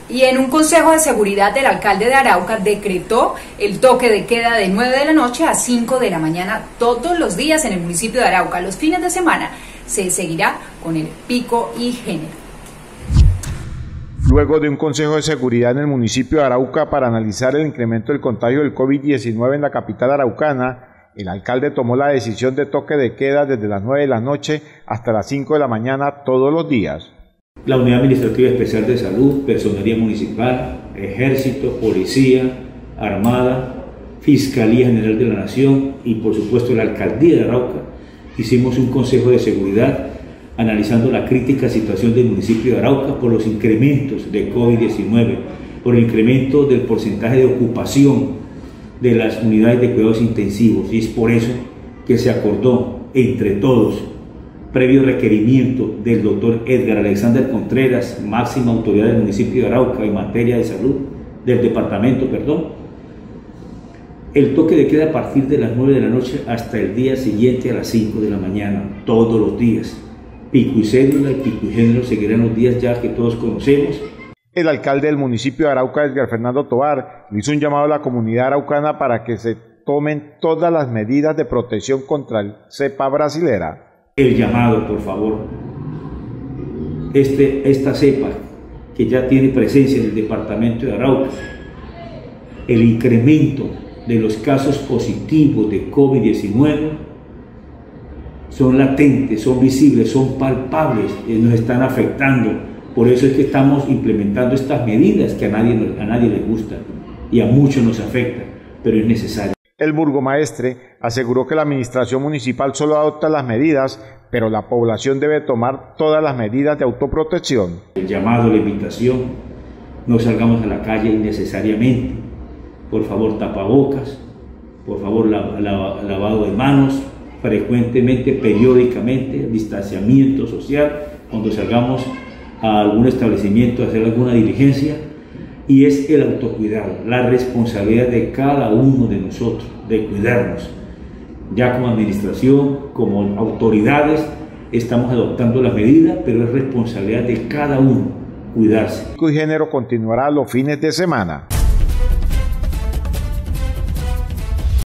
Y en un consejo de seguridad, el alcalde de Arauca decretó el toque de queda de 9 de la noche a 5 de la mañana todos los días en el municipio de Arauca. Los fines de semana se seguirá con el pico y género. Luego de un consejo de seguridad en el municipio de Arauca para analizar el incremento del contagio del COVID-19 en la capital araucana, el alcalde tomó la decisión de toque de queda desde las 9 de la noche hasta las 5 de la mañana todos los días. La Unidad Administrativa Especial de Salud, Personería Municipal, Ejército, Policía, Armada, Fiscalía General de la Nación y por supuesto la Alcaldía de Arauca, hicimos un consejo de seguridad analizando la crítica situación del municipio de Arauca por los incrementos de COVID-19, por el incremento del porcentaje de ocupación de las unidades de cuidados intensivos, y es por eso que se acordó entre todos, previo requerimiento del doctor Edgar Alexander Contreras, máxima autoridad del municipio de Arauca en materia de salud, del departamento, el toque de queda a partir de las 9 de la noche hasta el día siguiente a las 5 de la mañana, todos los días. Pico y cédula y pico y género seguirán los días ya que todos conocemos. El alcalde del municipio de Arauca, Edgar Fernando Tovar, hizo un llamado a la comunidad araucana para que se tomen todas las medidas de protección contra el cepa brasilera. El llamado, por favor, esta cepa que ya tiene presencia en el departamento de Arauca, el incremento de los casos positivos de COVID-19 son latentes, son visibles, son palpables, nos están afectando. Por eso es que estamos implementando estas medidas que a nadie le gustan y a muchos nos afectan, pero es necesario. El burgomaestre aseguró que la administración municipal solo adopta las medidas, pero la población debe tomar todas las medidas de autoprotección. El llamado, la invitación, no salgamos a la calle innecesariamente. Por favor, tapabocas, por favor, lavado de manos, frecuentemente, periódicamente, distanciamiento social, cuando salgamos a algún establecimiento a hacer alguna diligencia. Y es el autocuidado, la responsabilidad de cada uno de nosotros, de cuidarnos. Ya como administración, como autoridades, estamos adoptando las medidas, pero es responsabilidad de cada uno cuidarse. Pico y género continuará los fines de semana.